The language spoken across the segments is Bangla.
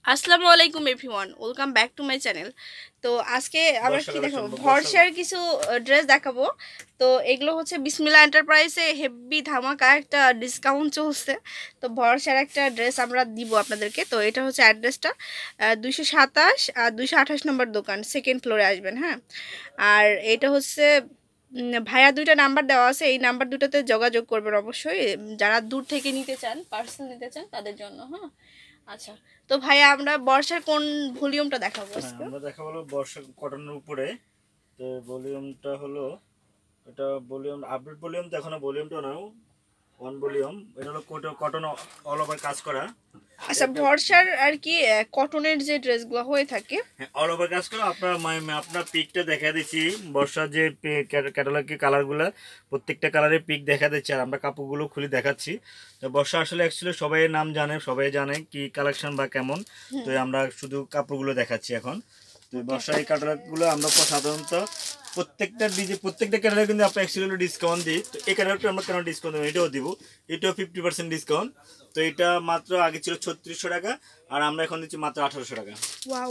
আসসালামু আলাইকুম everyone, welcome back to my channel. তো আজকে আমরা কি দেখাবো, ভরসার কিছু ড্রেস দেখাবো। তো এগুলো হচ্ছে বিসমিল্লাহ এন্টারপ্রাইজে হেভি ধামাকা একটা ডিসকাউন্ট চলছে। তো ভরসার একটা ড্রেস আমরা দিব আপনাদেরকে। তো এটা হচ্ছে অ্যাড্রেসটা 227 আর 228 নম্বর দোকান, সেকেন্ড ফ্লোরে আসবেন। হ্যাঁ, আর এটা হচ্ছে ভাইয়া দুইটা নাম্বার দেওয়া আছে, এই নাম্বার দুটোতে যোগাযোগ করবেন অবশ্যই, যারা দূর থেকে নিতে চান, পার্সেল নিতে চান তাদের জন্য। হ্যাঁ, আচ্ছা। তো ভাইয়া আমরা বর্ষার কোন ভলিউমটা দেখাবো আজকে? আমরা দেখাবো হলো বর্ষা কটনের উপরে। তো ভলিউমটা হলো এটা ভলিউম আপডেট ভলিউম, তো এখনো ভলিউমটা নাও ওয়ান ভলিউম। এটা হলো কটন অল ওভার কাজ করা। আচ্ছা, ভরসার আর কি কটনের যে ড্রেসগুলো হয়ে থাকে, হ্যাঁ, অল ওভার কাজ করা। আপনার পিকটা দেখা দিচ্ছি, বর্ষার যে ক্যাটালগে কালারগুলো, প্রত্যেকটা কালারের পিক দেখা দিচ্ছে, আর আমরা কাপড়গুলো খুলে দেখাচ্ছি। তো বর্ষা আসলে অ্যাকচুয়ালি সবাই নাম জানে, সবাই জানে কি কালেকশন বা কেমন। তো আমরা শুধু কাপড়গুলো দেখাচ্ছি এখন। তো বর্ষা এই ক্যাটালগুলো আমরা সাধারণত প্রত্যেকটা ক্যাটালগে কিন্তু আমরা অ্যাকচুয়ালি ডিসকাউন্ট দিই। তো এই ক্যাটালগটা আমরা কেন ডিসকাউন্ট দেবো, এটাও দিব, এটাও 50% ডিসকাউন্ট। তো এটা মাত্র আগে ছিল 3600 টাকা, আর আমরা এখন দিচ্ছি মাত্র 1800 টাকা। ওয়াও,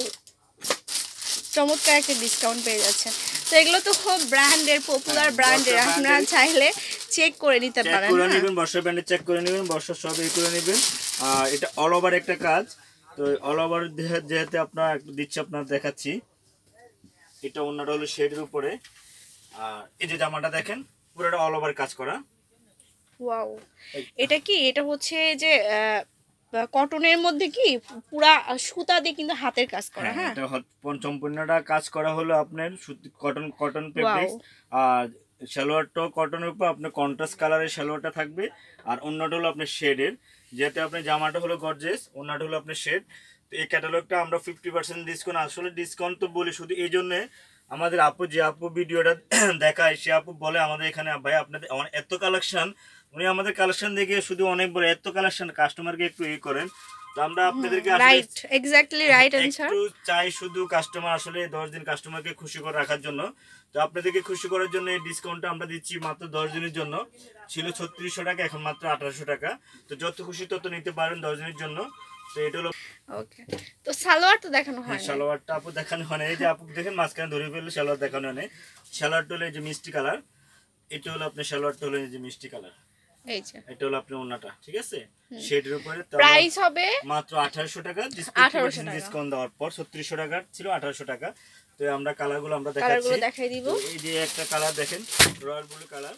চমৎকার একটা ডিসকাউন্ট পেয়ে যাচ্ছে। তো এগুলো তো খুব ব্র্যান্ডের, পপুলার ব্র্যান্ডের, আপনারা চাইলে চেক করে নিতে পারেন। করে নেবেন, বর্ষা ব্র্যান্ডে চেক করে নেবেন, বর্ষা সব এই করে নেবেন। আর এটা অল ওভার একটা কাজ। তো অল ওভার যেহেতু আপনার একটু দিচ্ছি, আপনার দেখাচ্ছি। এটা অন্যটা হলো শেডের উপরে, আর এই যে জামাটা দেখেন পুরোটা অল ওভার কাজ করা। ওয়াও, এটা কি, এটা হচ্ছে যে কটনের মধ্যে কি পুরা সুতা দিয়ে কিন্তু হাতের কাজ করা। হ্যাঁ, এটা সম্পূর্ণটা কাজ করা হলো আপনার সুতি কটন ফেব্রিক্স। আর সালোয়ারটাও কটনের উপর আপনার কন্ট্রাস্ট কালারের সালোয়ারটা থাকবে, আর অন্যটা হলো আপনার শেডের। যেহেতু আপনার জামাটা হলো গর্জিয়াস, অন্যটা হলো আপনার শেড। তো এই ক্যাটালগটা আমরা 50% ডিসকাউন্ট, আসলে ডিসকাউন্ট তো বলি শুধু এই জন্যে, আমাদের আপু যে আপু ভিডিওটা দেখায়, সে আপু বলে আমাদের এখানে ভাই আপনাদের এত কালেকশন, উনি আমাদের কালেকশন দেখে শুধু অনেক বড় এত কালেকশন, কাস্টমারকে একটু ই করেন। তো আমরা আপনাদেরকে রাইট, এক্স্যাক্টলি রাইট অ্যানসার। একটু চাই শুধু কাস্টমার, আসলে 10 দিন কাস্টমারকে খুশি করে রাখার জন্য। তো আপনাদেরকে খুশি করার জন্য এই ডিসকাউন্টটা আমরা দিচ্ছি মাত্র 10 দিনের জন্য। ছিল 3600 টাকা, এখন মাত্র 1800 টাকা। তো যত খুশি তত নিতে পারেন 10 দিনের জন্য। তো এটা হলো ওকে। তো সালোয়ার তো দেখানো হয় না, সালোয়ারটা আপু দেখানো হয় না। এই যে আপু দেখেন মাঝখানে ধরে ফেললে সালোয়ার দেখানো হয় না। সালোয়ারটা হলো এই যে মিষ্টি কালার, এটা হলো আপনার সালোয়ারটা হলো এই যে মিষ্টি কালার, এই যে এটা হলো আপনার ওন্নাটা, ঠিক আছে। শেডের উপরে প্রাইস হবে মাত্র 1800 টাকা, 1800 টাকা ডিসকাউন্ট দেওয়ার পর 3600 টাকা ছিল, 1800 টাকা। তো আমরা কালারগুলো আমরা কালারগুলো দেখাচ্ছি, দেখাই দিব। এই যে একটা কালার দেখেন, রয়্যাল ব্লু কালার।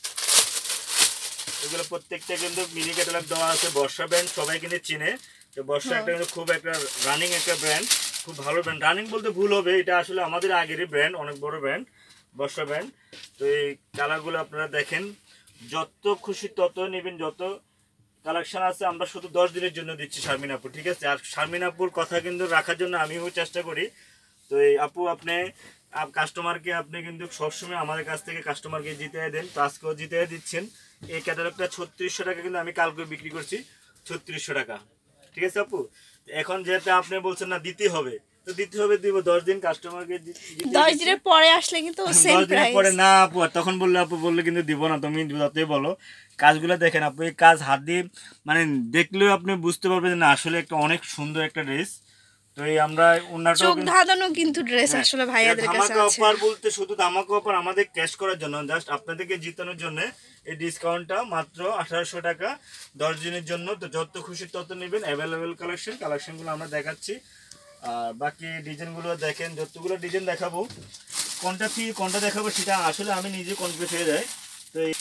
এগুলো প্রত্যেকটা কিন্তু মিনি ক্যাটালগ দেওয়া আছে, বর্ষা ব্র্যান্ড সবাই কিন্তু চিনে। তো বর্ষা একটা কিন্তু খুব একটা রানিং একটা ব্র্যান্ড, খুব ভালো ব্র্যান্ড। রানিং বলতে ভুল হবে, এটা আসলে আমাদের আগেরই ব্র্যান্ড, অনেক বড় ব্র্যান্ড, বর্ষা ব্র্যান্ড। তো এই কালারগুলো আপনারা দেখেন, যত খুশি তত নেবেন, যত কালেকশন আছে। আমরা শুধু 10 দিনের জন্য দিচ্ছি শারমিন আপু, ঠিক আছে। আর শারমিন আপুর কথা কিন্তু রাখার জন্য আমিও চেষ্টা করি। তো এই আপু আপনি কাস্টমারকে আপনি কিন্তু সবসময় আমাদের কাছ থেকে কাস্টমারকে জিতিয়ে দেন, তো আজকেও জিতিয়ে দিচ্ছেন। এই ক্যাটালগটা 3600 টাকা কিন্তু আমি কালকে বিক্রি করছি 3600 টাকা, ঠিক আছে আপু। এখন যেহেতু আপনি বলছেন না দিতে হবে, তো দিতে হবে, দিব 10 দিন কাস্টমারকে। 10 দিনের পরে আসলে কিন্তু সেম 10 দিনের প্রাইস। পরে না আপু, তখন বললে আপু বললে কিন্তু দিব না, তুমি যতই বলো। কাজগুলো দেখেন আপু, এই কাজ হাত দিয়ে মানে দেখলেও আপনি বুঝতে পারবেন না আসলে একটা অনেক সুন্দর একটা ড্রেস। তো এই আমরা চোখ ধাঁধানো কিন্তু ড্রেস আসলে ভাইয়াদের কাছে আছে। ধামাকা অফার বলতে শুধু ধামাকা অফার আমাদের ক্যাশ করার জন্য, জাস্ট আপনাদেরকে জিতানোর জন্য এই ডিসকাউন্টটা মাত্র 1800 টাকা 10 দিনের জন্য। তো যত খুশি তত নেবেন, অ্যাভেলেবেল কালেকশনগুলো আমরা দেখাচ্ছি। আর বাকি ডিজাইনগুলো দেখেন, যতগুলো ডিজাইন দেখাবো, কোনটা দেখাবো সেটা আসলে আমি নিজে কনফিউজ হয়ে যাই। তো এই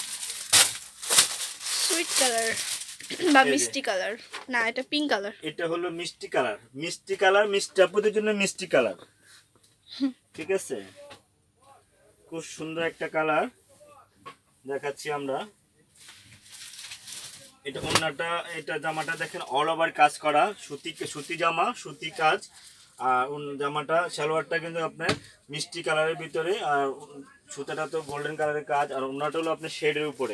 সুইট কালার বা মিষ্টি কালার, না এটা পিঙ্ক কালার, এটা হলো মিষ্টি কালার, মিষ্টি আপুদের জন্য মিষ্টি কালার, ঠিক আছে। খুব সুন্দর একটা কালার দেখাচ্ছি আমরা। এটা ওন্নাটা, এটা জামাটা দেখেন অল ওভার কাজ করা, সুতি জামা, সুতি কাজ। আর জামাটা সালোয়ারটা কিন্তু আপনার মিষ্টি কালারের ভিতরে, আর সুতাটা তো গোল্ডেন কালারের কাজ, আর ওন্নাটা হলো আপনার শেডের উপরে।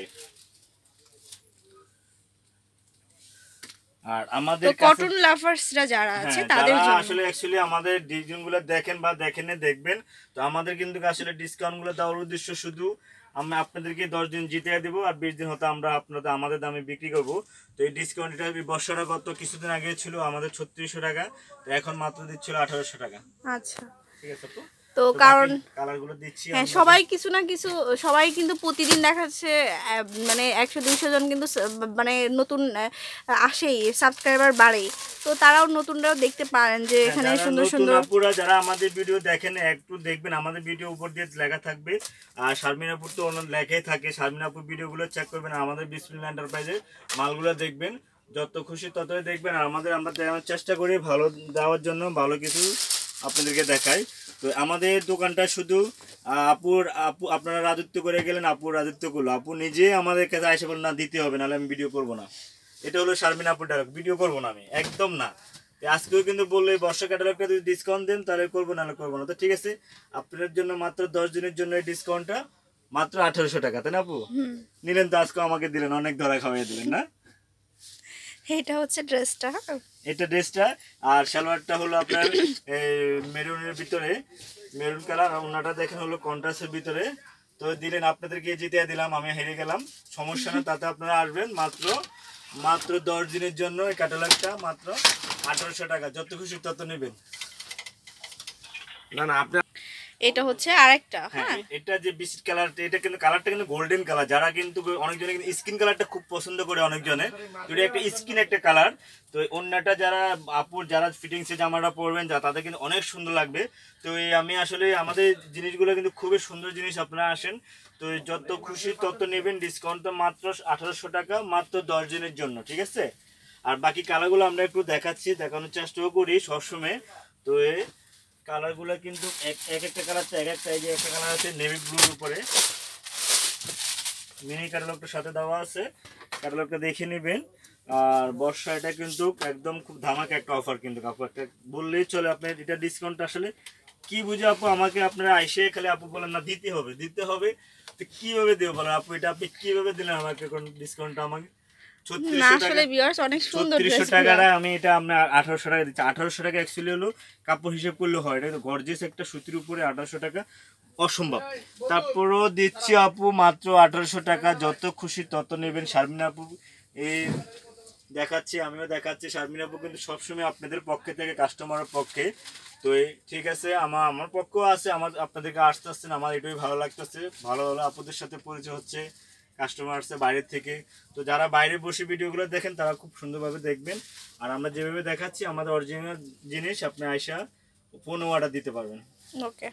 আর আমাদের কটন লাভার্সরা যারা আছে তাদের জন্য আসলে অ্যাকচুয়ালি আমাদের ডিজাইনগুলো দেখেন বা দেখেন দেখবেন। তো আমাদের কিন্তু আসলে ডিসকাউন্টগুলো দেওয়ার উদ্দেশ্য শুধু আমি আপনাদেরকে 10 দিন জিতিয়ে দেবো আর 20 দিন হতে আমরা আমাদের দামে বিক্রি করব। তো এই ডিসকাউন্টটা বর্ষাটা গত কিছুদিন আগে ছিল আমাদের 3600 টাকা, তো এখন মাত্র দিচ্ছিল 1800 টাকা। আচ্ছা ঠিক আছে আপু, তো কারণ কালারগুলো দিচ্ছি হ্যাঁ সবাই কিছু না কিছু, সবাই কিন্তু প্রতিদিন দেখাচ্ছে মানে 100-200 জন কিন্তু মানে নতুন আসেই, সাবস্ক্রাইবার বাড়ে, তো তারাও নতুনরাও দেখতে পারেন যে এখানে সুন্দর সুন্দর আপুরা যারা আমাদের ভিডিও দেখেন একটু দেখবেন, আমাদের ভিডিও উপর দিয়ে লেখা থাকবে আর শারমিন আপুর তো অন্য লেখাই থাকে, শারমিন আপুর ভিডিওগুলো চেক করবেন, আমাদের বিসমিল্লাহ এন্টারপ্রাইজের মালগুলো দেখবেন, যত খুশি ততই দেখবেন। আর আমরা দেওয়ার চেষ্টা করি ভালো দেওয়ার জন্য, ভালো কিছু আপনাদেরকে দেখাই। তো আমাদের দোকানটা শুধু আপু আপনারা রাজত্ব করে গেলেন, আপুর রাজত্ব করলো, আপু নিজে আমাদের কাছে এসে বলেন না দিতে হবে নাহলে আমি ভিডিও করবো না। এটা হলো শারমিন আপুর ডায়লগ, ভিডিও করবো না আমি একদম না। আজকেও কিন্তু বললে বর্ষা ক্যাটালগটা যদি ডিসকাউন্ট দেন তাহলে করবো, নাহলে করবো না। তো ঠিক আছে, আপনাদের জন্য মাত্র 10 দিনের জন্য এই ডিসকাউন্টটা মাত্র 1800 টাকা, তাই না আপু? নিলেন তো আজকে আমাকে দিলেন, অনেক ধরা খাওয়াই দিলেন না। এটা হচ্ছে ড্রেসটা, এটা ড্রেসটা আর সালোয়ারটা হলো আপনার মেরুনের ভিতরে, মেরুন কালার, আর ওনাটা দেখেন হলো কন্ট্রাস্টের ভিতরে। তো দিলেন, আপনাদেরকে জিতিয়ে দিলাম, আমি হেরে গেলাম, সমস্যা না, তাতে আপনারা আসবেন মাত্র 10 দিনের জন্য এই ক্যাটালগটা মাত্র 1800 টাকা, যত খুশি তত নেবেন। না না আপনি এটা হচ্ছে আরেকটা, হ্যাঁ এটা যে বিস্কিট কালারটা, এটা কিন্তু কালারটা কিন্তু গোল্ডেন কালার, যারা কিন্তু অনেকজনে কিন্তু স্কিন কালারটা খুব পছন্দ করে, অনেকজনে যদি একটা স্কিন একটা কালার। তো অন্যটা যারা আপুর যারা ফিটিংসে জামাটা পরবেন যা তাদের কিন্তু অনেক সুন্দর লাগবে। তো এই আমি আসলে আমাদের জিনিসগুলো কিন্তু খুবই সুন্দর জিনিস, আপনারা আসেন, তো যত খুশি তত নেবেন, ডিসকাউন্ট তো মাত্র 1800 টাকা মাত্র 10 দিনের জন্য, ঠিক আছে। আর বাকি কালারগুলো আমরা একটু দেখানোর চেষ্টাও করি সবসময়। তো কালারগুলো কিন্তু এক একটা কালার এক একটা, এই যে একটা কালার আছে নেভি ব্লুর উপরে, মিনি ক্যাটালগটার সাথে দেওয়া আছে, ক্যাটালগটা দেখে নেবেন। আর বর্ষা এটা কিন্তু একদম খুব ধামাকা একটা অফার, কিন্তু আপু একটা বললেই চলে। আপনার এটা ডিসকাউন্ট আসলে কি বুঝে আপু, আমাকে আপনারা আইসে খালি আপু বলেন না দিতে হবে, তো কিভাবে দেবো বলেন আপু, এটা আপনি কিভাবে দিলেন আমাকে কোন ডিসকাউন্টটা আমাকে? 3600 টাকাটা আমি এটা আপনার 1800 টাকা দিচ্ছি। 1800 টাকা অ্যাকচুয়ালি হলো কাপড় হিসেব করলে হয়, এটা গর্জিয়াস একটা সুতির উপরে 1800 টাকা অসম্ভব, তারপরও দিচ্ছি আপু মাত্র 1800 টাকা, যত খুশি তত নেবেন। শারমিন আপু এই দেখাচ্ছি, আমিও দেখাচ্ছি, শারমিন আপু কিন্তু সবসময় আপনাদের পক্ষে থেকে, কাস্টমারের পক্ষে। তো ঠিক আছে, আমার পক্ষও আছে, আপনাদেরকে আসতে আসছেন, আমার এটাই ভালো লাগতেছে, ভালো হলো আপুদের সাথে পরিচয় হচ্ছে, কাস্টমার আসছে বাইরের থেকে। তো যারা বাইরে বসে ভিডিওগুলো দেখেন তারা খুব সুন্দরভাবে দেখবেন, আর আমরা যেভাবে দেখাচ্ছি আমাদের অরিজিনাল জিনিস আপনি আয়সা ফোন অর্ডার দিতে পারবেন। ওকে,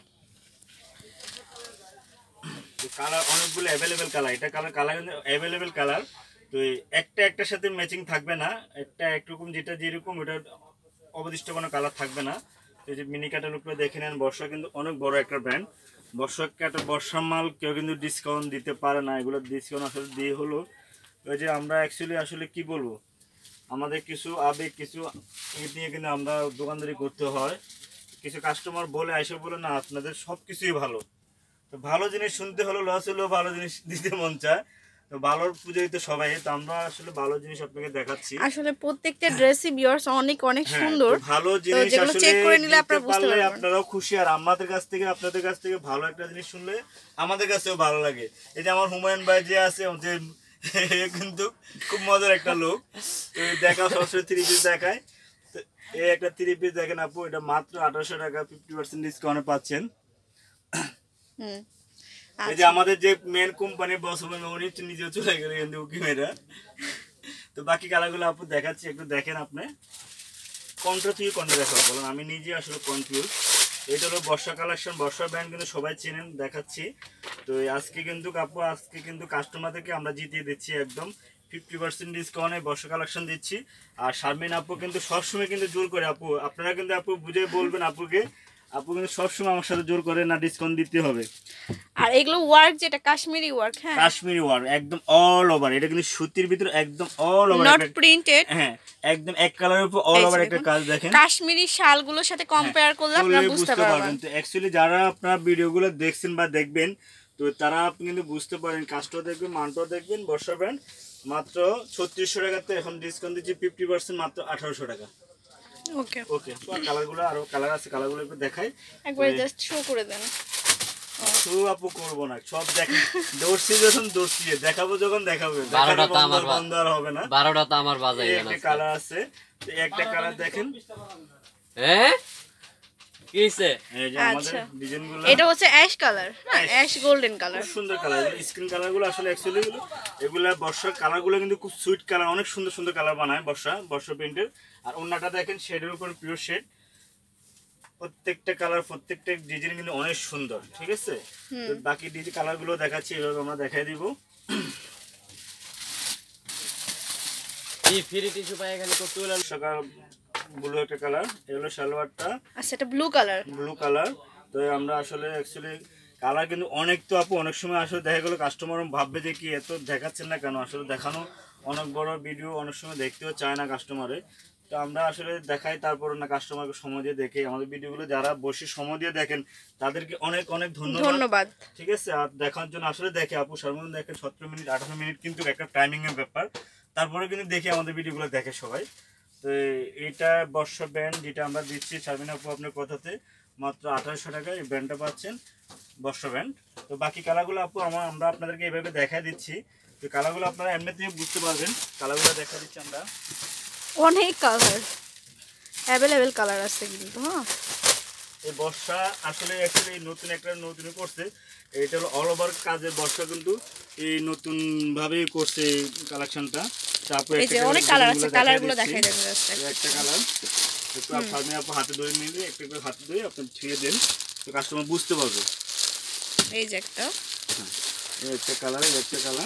কালার অনেকগুলো অ্যাভেলেবেল কালার, এটা কালার কিন্তু অ্যাভেলেবেল কালার। তো একটার সাথে ম্যাচিং থাকবে না, একটা একরকম যেটা যেরকম ওটা অবদিষ্ট কোনো কালার থাকবে না। তো এই যে মিনি ক্যাটালগটা দেখে নেন, বর্ষা কিন্তু অনেক বড় একটা ব্র্যান্ড, বর্ষার মাল কেউ কিন্তু ডিসকাউন্ট দিতে পারে না, এগুলো ডিসকাউন্ট আসলে দিয়ে হলো ওই যে আমরা অ্যাকচুয়ালি আসলে কি বলবো, আমাদের কিছু আবেগ কিছু নিয়ে কিন্তু আমরা দোকানদারি করতে হয়। কিছু কাস্টমার বলে এসে বলে না আপনাদের সব কিছুই ভালো, তো ভালো জিনিস শুনতে হলো, লস হলেও ভালো জিনিস দিতে মন চায়, তো ভালোর পুজোই তো সবাই, তো আমরা আসলে ভালো জিনিস আপনাকে দেখাচ্ছি। আসলে প্রত্যেকটা ড্রেসই ভিউয়ার্স অনেক সুন্দর, ভালো জিনিস যেগুলো চেক করে নিলে আপনারা বুঝতে পারবেন, আপনারাও খুশি, আর আমাদের কাছ থেকে আপনাদের কাছ থেকে ভালো একটা জিনিস শুনলে আমাদের কাছেও ভালো লাগে। এই যে আমার হুমায়ুন ভাই যে আছে, যে কিন্তু খুব মজার একটা লোক, দেখা সবসময় 3 পিস দেখায়, তো এই একটা 3 পিস দেখেন আপু, এটা মাত্র 1800 টাকা 50% ডিসকাউন্টে পাচ্ছেন। এই যে আমাদের যে মেন কোম্পানির বস উনি নিজেও চলে গেলে কিন্তু উকি মেয়েরা। তো বাকি কালারগুলো আপু দেখাচ্ছি, একটু দেখেন আপনি, কোনটা থেকে কোনটা দেখাবো বলুন, আমি নিজে আসলে কনফিউজ। এটা হলো বর্ষা কালেকশন, বর্ষা ব্র্যান্ড কিন্তু সবাই চেনেন, দেখাচ্ছি। তো আজকে কিন্তু কাস্টমারদেরকে আমরা জিতিয়ে দিচ্ছি একদম 50% ডিসকাউন্টে বর্ষা কালেকশন দিচ্ছি। আর শারমিন আপু কিন্তু সবসময় কিন্তু জোর করে, আপু আপনারা কিন্তু আপু বুঝে বলবেন আপুকে, আপু কিন্তু সবসময় আমার সাথে জোর করে না ডিসকাউন্ট দিতে হবে। আর এগুলো ওয়ার্ক যেটা কাশ্মীরি ওয়ার্ক, হ্যাঁ কাশ্মীরি ওয়ার্ক একদম অল ওভার, এটা কিন্তু সুতির ভিতরে একদম অল ওভার, নট প্রিন্টেড, হ্যাঁ একদম এক কালারের উপর অল ওভার একটা কাজ দেখেন। কাশ্মীরি শালগুলোর সাথে কম্পেয়ার করলে আপনারা বুঝতে পারবেন। তো অ্যাকচুয়ালি যারা আপনারা ভিডিওগুলো দেখছেন বা দেখবেন, তো তারা আপনি কিন্তু বুঝতে পারেন, কাজটাও দেখবেন মানটাও দেখবেন। বর্ষা ব্র্যান্ড মাত্র 3600 টাকাতে এখন ডিসকাউন্ট দিচ্ছি 50% মাত্র 1800 টাকা। ওকে ওকে, কালারগুলো আরো কালার আছে, কালারগুলো একটু দেখাই, একবার জাস্ট শো করে দেন। শু আপু করবো না, সব দেখেন দর্শি যখন দর্শি দেখাবো, যখন দেখাবো 12টা তো আমার বন্ধ আর হবে না। 12টা তো আমার বাজাই না। একটা কালার আছে, তো একটা কালার দেখেন। হ্যাঁ কিছে এই যে আমাদের ডিজাইনগুলো, এটা হচ্ছে অ্যাশ কালার, হ্যাঁ অ্যাশ গোল্ডেন কালার, খুব সুন্দর কালার। স্ক্রিন কালারগুলো আসলে অ্যাকচুয়ালি এগুলা বর্ষার কালারগুলো কিন্তু খুব সুইট কালার, অনেক সুন্দর সুন্দর কালার বানায় বর্ষা প্রিন্টের। আর ওন্নাটা দেখেন শেডের উপর পিওর শেড, প্রত্যেকটা কালার প্রত্যেকটা ডিজাইন কিন্তু অনেক সুন্দর, ঠিক আছে। তো বাকি ডিজাইন কালারগুলো দেখাচ্ছি, এভাবে আমরা দেখাই দিব। এই ফ্রি টিস্যু পায় এখানে কত হলো? সকাল ব্লু একটা কালার, এই হলো সালোয়ারটা, আচ্ছা এটা ব্লু কালার। তো আমরা আসলে অ্যাকচুয়ালি কালার কিন্তু অনেক, তো আপু অনেক সময় আসলে দেখা গেলো কাস্টমার ভাববে যে কি এত দেখাচ্ছেন না কেন, আসলে দেখানো অনেক বড় ভিডিও অনেক সময় দেখতেও চায় না কাস্টমারে। তো আমরা আসলে দেখাই, তারপর না কাস্টমারকে সময় দিয়ে দেখে আমাদের ভিডিওগুলো যারা বসে সময় দিয়ে দেখেন তাদেরকে অনেক অনেক ধন্যবাদ, ঠিক আছে। আর দেখার জন্য আসলে দেখে আপু সর্বনিম্ন দেখেন 17 মিনিট 18 মিনিট কিন্তু একটা টাইমিং এর ব্যাপার, তারপরে কিন্তু দেখে আমাদের ভিডিওগুলো দেখে সবাই। তো এইটা বর্ষা ব্যান্ড যেটা আমরা দিচ্ছি শারমিন আপু আপনার কথাতে মাত্র 2800 টাকায় এই ব্যান্ডটা পাচ্ছেন, বর্ষা ব্যান্ড। তো বাকি কালারগুলো আপু আমরা আপনাদেরকে এইভাবে দেখাই দিচ্ছি, তো কালারগুলো আপনারা এমনিতেই বুঝতে পারবেন। কালারগুলো দেখা দিচ্ছি আমরা, অনেক কালার অ্যাভেলেবেল কালার আছে কিন্তু। হ্যাঁ এই বর্ষা আসলে অ্যাকচুয়ালি নতুন একটা নতুন করছে, এটা হলো অল ওভার কাজের বর্ষা কিন্তু এই নতুন ভাবে করছে কালেকশনটা। তারপর এই যে অনেক কালার আছে, কালারগুলো দেখাই দেন। একটা কালার একটু আপনি আপু হাতে ধরে নিলে, একটা করে হাতে ধরে আপনি ছুঁয়ে দেন, তো কাস্টমার বুঝতে পারবে। এই যে একটা কালার, একটা কালার।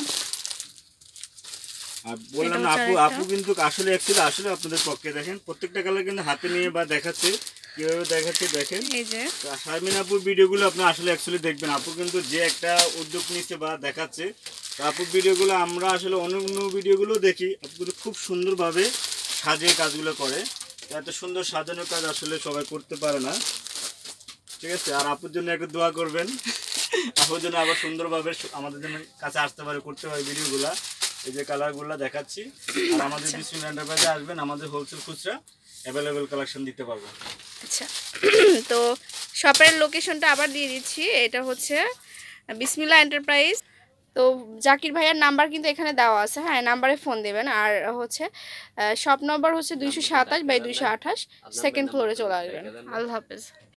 আর বললাম না আপু কিন্তু আসলে আসলে আপনাদের পক্ষে দেখেন প্রত্যেকটা কালার কিন্তু হাতে নিয়ে বা দেখাচ্ছে, কিভাবে দেখাচ্ছে দেখেন। এই যে শারমিন আপুর ভিডিওগুলো আপনি আসলে অ্যাকচুয়ালি দেখবেন, আপু কিন্তু যে একটা উদ্যোগ নিচ্ছে বা দেখাচ্ছে, আপুর ভিডিওগুলো আমরা আসলে অন্য অন্য ভিডিওগুলো দেখি, আপু কিন্তু খুব সুন্দরভাবে সাজিয়ে কাজগুলো করে। এত সুন্দর সাজানোর কাজ আসলে সবাই করতে পারে না, ঠিক আছে। আর আপুর জন্য একটা দোয়া করবেন, আপুর জন্য আবার সুন্দরভাবে আমাদের জন্য কাছে আসতে পারে, করতে পারে ভিডিওগুলা। এই যে কালারগুলো দেখাচ্ছি, আর আমাদের বিসমিল্লাহ এন্টারপ্রাইজে আসবেন, আমাদের হোলসেল খুচরা অ্যাভেলেবেল কালেকশন দিতে পারবো। আচ্ছা তো শপের লোকেশনটা আবার দিয়ে দিচ্ছি, এটা হচ্ছে বিসমিল্লাহ এন্টারপ্রাইজ। তো জাকির ভাইয়ার নাম্বার কিন্তু এখানে দেওয়া আছে, হ্যাঁ নাম্বারে ফোন দেবেন। আর হচ্ছে শপ নম্বর হচ্ছে 227/228, সেকেন্ড ফ্লোরে চলে আসবেন। আল্লাহ হাফেজ।